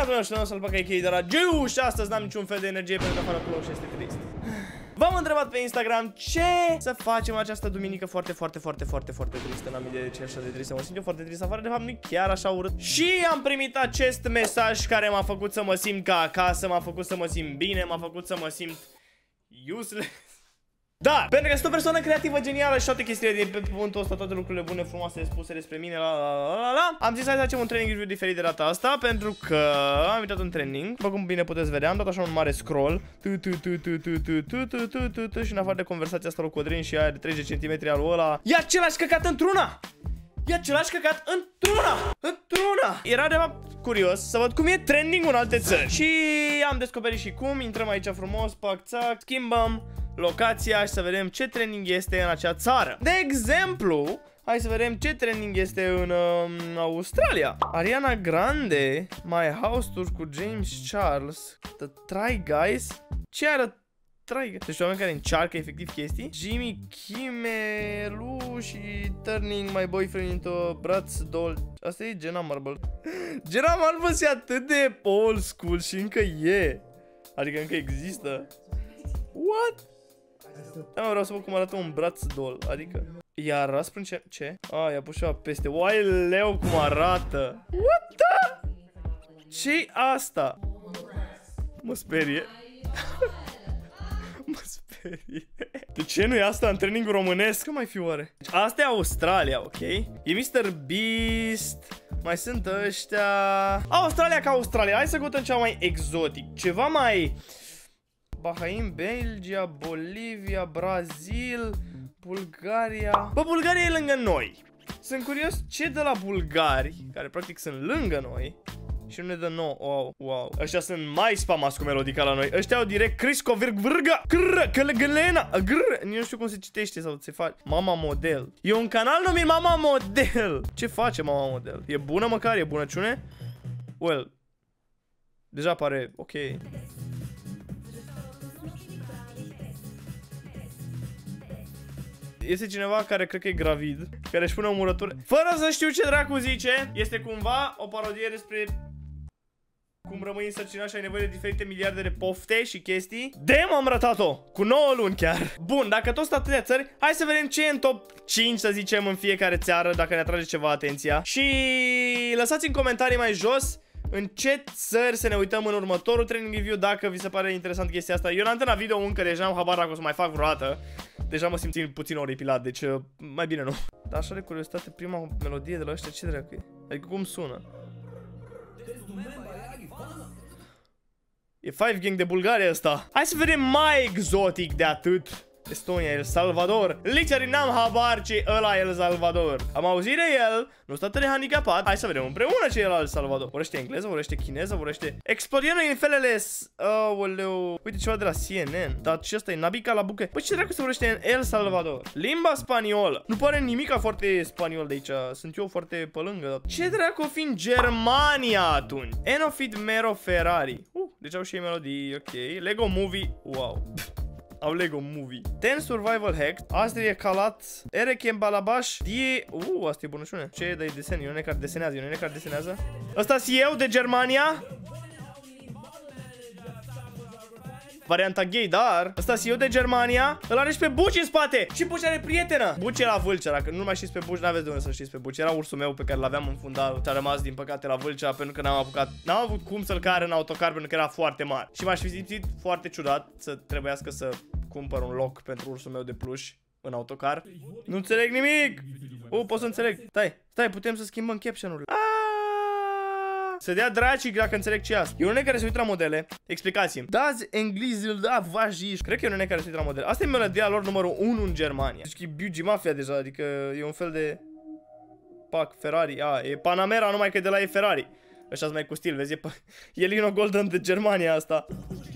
Bine atunci, nu să-l bag aici de la Giu și astăzi n-am niciun fel de energie pentru că afară plouă și este trist. V-am întrebat pe Instagram ce să facem această duminică foarte tristă. N-am idee de ce e așa de tristă. Mă simt eu foarte trist afară, de fapt nu chiar așa urât. Și am primit acest mesaj care m-a făcut să mă simt ca acasă, m-a făcut să mă simt bine, m-a făcut să mă simt useless. Da, pentru că sunt o persoană creativă, genială și toate chestiile din pe punctul ăsta, toate lucrurile bune, frumoase spuse despre mine, am zis hai să facem un training review diferit de data asta, pentru că am uitat un training. După cum bine puteți vedea, am dat așa un mare scroll și în afară de conversația asta locodrin și aia de 30 de cm al ăla, ia același căcat într-una! Ia același căcat într-una! Era de fapt curios să văd cum e trending în alte țări. Și am descoperit și cum, intrăm aici frumos, pac-țac, schimbăm locația și să vedem ce trending este în acea țară. De exemplu, hai să vedem ce trending este în Australia. Ariana Grande, My House Tour cu James Charles, The Try Guys. Ce arată Try Guys? Deci oameni care încearcă efectiv chestii. Jimmy Kimmel și Turning My Boyfriend into a Bratz Doll. Asta e Jenna Marble. Jenna Marble e atât de old school și încă e. Adică încă există. What? Da, mă, vreau să văd cum arată un braț doll. Adică iar răspund ce? A, i-a pus ceva peste. Uai, leu cum arată. What the? Ce-i asta? Mă sperie. Mă sperie. De ce nu e asta în training românesc? Că mai fi oare? Deci, asta e Australia, ok? E Mr. Beast. Mai sunt ăștia. Australia ca Australia. Hai să căutăm ceva mai exotic. Ceva mai... Bahrain, Belgia, Bolivia, Brazil, Bulgaria. Bă, Bulgaria e lângă noi. Sunt curios ce de la bulgari, care practic sunt lângă noi, și nu ne dă nouă. Wow. Ăștia sunt mai spamați cu melodica la noi. Ăștia au direct Crisco Virgvrga Călăgălena. Nici nu știu cum se citește sau se face. Mama Model. E un canal numit Mama Model. Ce face Mama Model? E bună măcar? E bunăciune? Well, deja pare ok. Este cineva care cred că e gravid, care își pune o murătură. Fără să știu ce dracu zice, este cumva o parodie despre cum rămâi însărcinat și ai nevoie de diferite miliarde de pofte și chestii. Damn, am ratat-o! Cu 9 luni chiar. Bun, dacă tot sunt atâtea țări, hai să vedem ce e în top 5, să zicem, în fiecare țară, dacă ne atrage ceva atenția. Și lăsați în comentarii mai jos în ce țări să ne uităm în următorul training review, dacă vi se pare interesant chestia asta. Eu n-am terminat video încă, deja am habar dacă o să mai fac vreodată. Deja mă simt puțin oripilat, deci mai bine nu. Dar așa de curiozitate, prima melodie de la ăștia, ce dracu e? Adică cum sună? E Five Gang de Bulgaria ăsta. Hai să vedem mai exotic de atât. Estonia, El Salvador. Literally n-am habar ce ăla e El Salvador. Am auzit de el, nu stă atât de handicapat. Hai să vedem împreună ce e la El Salvador. Vorbește engleză, vorbește chineză, vorbește... Explodienă în felele... Aoleu. Uite ceva de la CNN. Dar ce ăsta e Nabica la bucă. Păi ce dracu se vorbește în El Salvador? Limba spaniolă. Nu pare nimica foarte spaniol de aici. Sunt eu foarte pe lângă. Ce dracu o fi în Germania atunci? Enofit Mero Ferrari. Deci au și ei melodii, ok. Lego Movie, wow. Au Lego Movie. Ten Survival Hack. Astrie Calat. Erechem Balabaș. Die... asta e bunăciune. Ce e de desen? E un care desenează. E un care desenează. Ăsta-s eu de Germania. Varianta gay, dar ăsta-s eu de Germania. Îl are și pe Buci în spate. Și Buci are prietenă. Buci e la Vâlcea. Dacă nu mai știți pe Buci, n-aveți de unde să știți pe Buci. Era ursul meu pe care l-aveam în fundal. Și a rămas din păcate la Vâlcea pentru că n-am avut cum să-l car în autocar pentru că era foarte mare. Și m-aș fi simțit foarte ciudat să trebuiască să cumpăr un loc pentru ursul meu de pluș în autocar. Nu înțeleg nimic. Pot să înțeleg. Stai, putem să schimbăm caption-urile. Să dea dracii dacă înțeleg ce e asta. E un nene care se uită la modele. Explicați-mi. Dați englezul, da, vajiș. Cred că e un nene care se uită la modele. Asta e melodia lor numărul 1 în Germania. Deci e Beauty Mafia deja, adică e un fel de... Pac, Ferrari. E Panamera, numai că de la e Ferrari. Ăștia mai cu stil, vezi? E Lino Golden de Germania asta.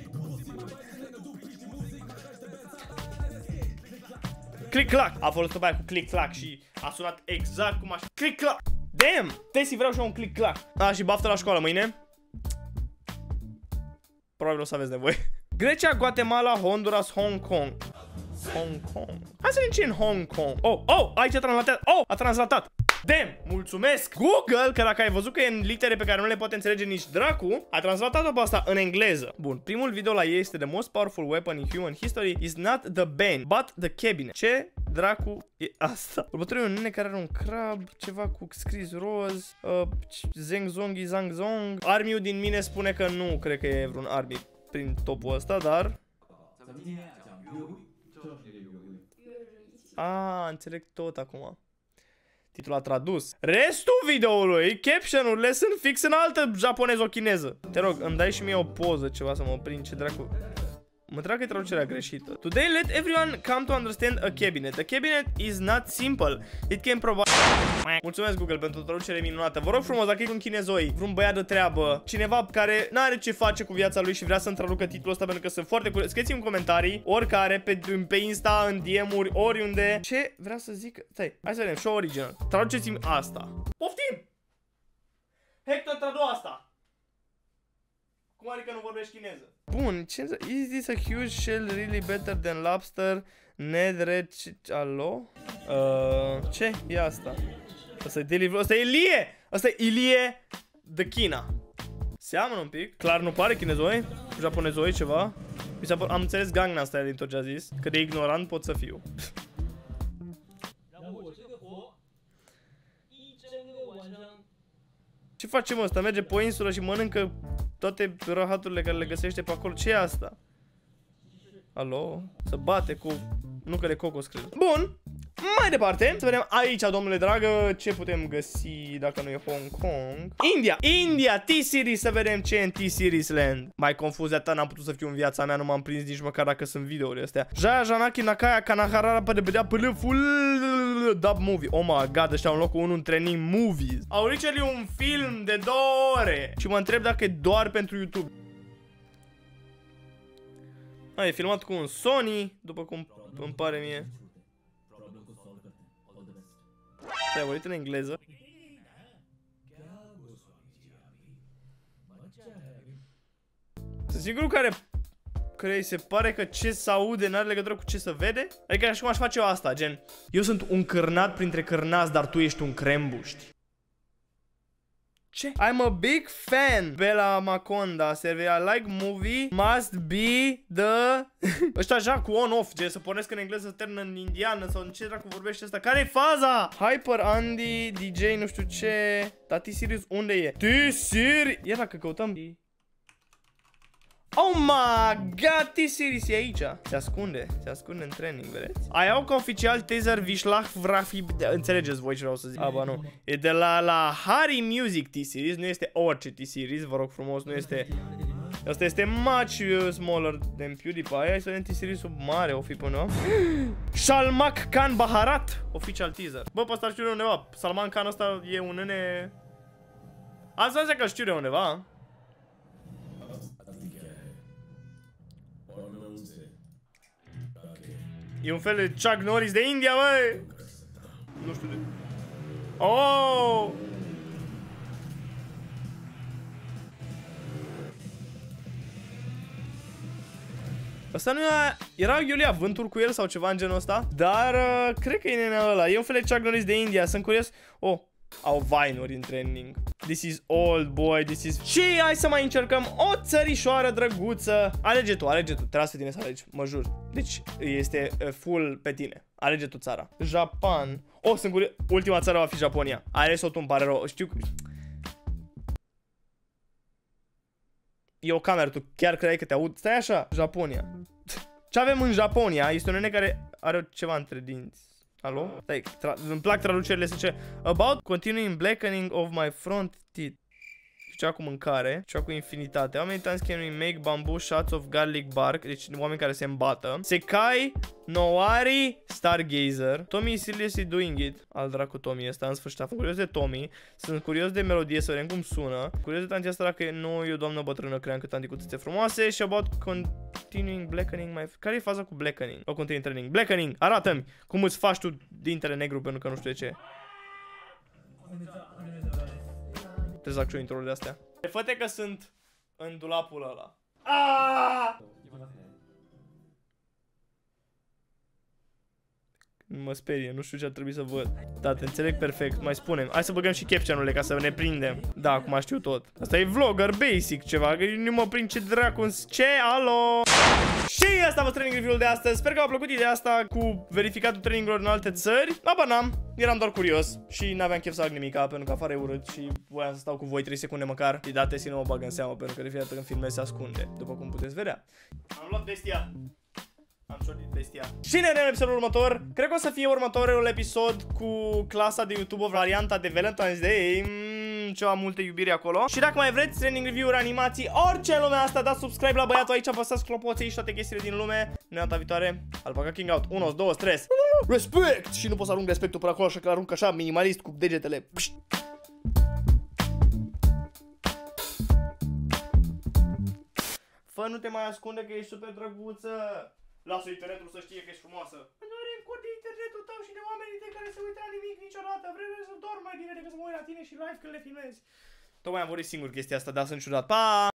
Click-clack. A folosit-o pe aia cu click-clack și a sunat exact cum aș... Click-clack. Damn! Tesi, vreau și eu un click-clack. Și baftă la școală mâine. Probabil o să aveți nevoie. Grecia, Guatemala, Honduras, Hong Kong. Hong Kong. Hai să vedem ce e în Hong Kong. Aici a translatat. A translatat. Damn! Mulțumesc! Google, că dacă ai văzut că e în litere pe care nu le poate înțelege nici dracu, a translatat-o pe asta în engleză. Bun, primul video la ei este The most powerful weapon in human history is not the bane, but the cabinet. Ce dracu e asta? Următorul e un nene care are un crab, ceva cu scris roz, Zeng Zongi Zang Zong. Army-ul din mine spune că nu cred că e vreun army prin topul ăsta, dar... înțeleg tot acum. Titlul a tradus. Restul videoului, caption-urile sunt fix în altă japoneză-chineză. Te rog, îmi dai și mie o poză, ceva să mă prind, ce dracu. Mă trag că e traducerea greșită. Today let everyone come to understand a cabinet. A cabinet is not simple. It can provide... Mulțumesc Google pentru traducere minunată. Vă rog frumos, dacă e un chinezoi, vreun băiat de treabă, cineva care n-are ce face cu viața lui și vrea să-mi traducă titlul ăsta pentru că sunt foarte curios, scrieți-mi în comentarii, oricare, pe Insta, în DM-uri, oriunde. Ce vrea să zic? Stai, hai să vedem, show original. Traduceți-mi asta. Poftim! Hector, tradu asta! Cum adică nu vorbești chineză? Bun, ce is this a huge shell really better than lobster? Ned alo? Ce e asta? Asta e delivery. Asta e Ilie! Asta e Ilie de China. Seamănă un pic. Clar nu pare chinezoi, japonezoi ceva. Am înțeles Gangnam Style din tot ce a zis. Cât de ignorant pot să fiu. Ce face ăsta? Merge pe o insulă și mănâncă toate rahaturile care le găsește pe acolo. Ce e asta? Alo? Să bate cu nucă de cocos, cred. Bun. Mai departe, să vedem aici, domnule dragă, ce putem găsi dacă nu e Hong Kong. India, T-Series, să vedem ce e în T-Series Land. Mai confuz de atât, n-am putut să fiu în viața mea, nu m-am prins nici măcar dacă sunt videourile astea. Jaya Janaki Nakaya Kanaharara pădebedea full dub movie. Oh my god, ăștia au locul 1 în training movies. Au literally un film de 2 ore. Și mă întreb dacă e doar pentru YouTube. E filmat cu un Sony, după cum îmi pare mie. Stai, am în engleză. Sunt singurul care îi se pare că ce se aude n-are legătură cu ce se vede. Adică așa cum aș face eu asta, gen eu sunt un cârnat printre cârnați, dar tu ești un crembuști. Ce? I'm a big fan. Bella Maconda, serve I like movie must be the... Ăștia așa cu on-off, gen să pornesc în engleză, să termină în indiană sau în ce dracu vorbește ăsta. Care-i faza? Hyper Andy, DJ nu știu ce. Dar T-Series unde e? T-Series... Ia dacă căutăm... Oh my god, T-Series e aici. Se ascunde în training, vedeți? Ai au ca oficial teaser Vishlach Vrafi. Înțelegeți voi ce vreau să zic. Ba nu. E de la Harry Music T-Series, nu este orice T-Series, vă rog frumos, nu este. Asta este much smaller than PewDiePie. Hai să vedem T-Series-ul mare, o fi până. Shalmak Khan Baharat, official teaser. Bă, pe ăsta știu de undeva. Salman Khan ăsta e un nene. Asta că știu de undeva. E un fel de Chuck Norris de India, băi! Nu știu de... Oh! Ăsta nu era Iulia vânturi cu el sau ceva în genul ăsta? Dar cred că e nenea ăla. E un fel de Chuck Norris de India. Sunt curios. Oh, au Vine-uri în training. This is old boy, this is... Și hai să mai încercăm o țărișoară drăguță. Alege tu, trebuie să tine să alegi, mă jur. Deci este full pe tine. Alege tu țara. Japan. Oh, sunt curios. Ultima țară va fi Japonia. Ai ales-o tu, îmi pare rău. Știu. E o cameră, tu chiar credeai că te aud? Stai așa. Japonia. Ce avem în Japonia? Este un nene care are ceva între dinți. Alo? Stai, îmi plac traducerile, se ce about continuing blackening of my front teeth. Cea cu mâncare, cea cu infinitate. How many times can we make bamboo shots of garlic bark? Deci oameni care se îmbată. Sekai Noari Stargazer. Tommy is seriously doing it. Al dracu Tommy ăsta, în sfârșit. Sunt curios de Tommy. Sunt curios de melodie, să vedem cum sună. Curios de tanti asta dacă nu e o doamnă bătrână, cream că tanti cu tâțe frumoase. Și about continuing blackening my... Care e faza cu blackening? O continuing training. Blackening, arată-mi cum îți faci tu dintele negru pentru că nu știu de ce. Trebuie să fac și eu intro-urile de astea. Fă-te că sunt în dulapul ăla. Aaaa! Mă sperie, nu știu ce ar trebui să văd. Da, te înțeleg perfect, mai spunem. Hai să băgăm și caption-urile ca să ne prindem. Da, acum știu tot. Asta e vlogger basic ceva, că nu mă prind ce dracu. Ce? Alo? Și asta a fost training review-ul de astăzi. Sper că v-a plăcut ideea asta cu verificatul trainingurilor în alte țări. Habar n-am, eram doar curios și n-aveam chef să fac nimica, pentru că afară e urât și voiam să stau cu voi 3 secunde măcar. Și date nu mă bag în seamă, pentru că de fiecare dată când filmez se ascunde, după cum puteți vedea. Am luat bestia. Am șorit bestia. Și ne vedem în episodul următor. Cred că o să fie următorul episod cu clasa de YouTube, varianta de Valentine's Day. Ceva multe iubire acolo. Și dacă mai vreți training review-uri, animații, orice în lumea asta, dați subscribe la băiatul aici, apăsați clopoței și toate chestiile din lume. Noi data viitoare, Alpaca King out. 1, 2, 3. Respect! Și nu pot să arunc respectul până acolo, așa că arunc așa minimalist cu degetele. Pșt. Fă, nu te mai ascunde că ești super drăguță. Lasă internetul să știe că ești frumoasă. Mă doare în cur de internetul tău și de oamenii de care se uită la nimic niciodată. Vrei să dorm mai bine decât să mă uit la tine și live când le filmezi. Tocmai am vorbit singur chestia asta, dar sunt ciudat. Pa!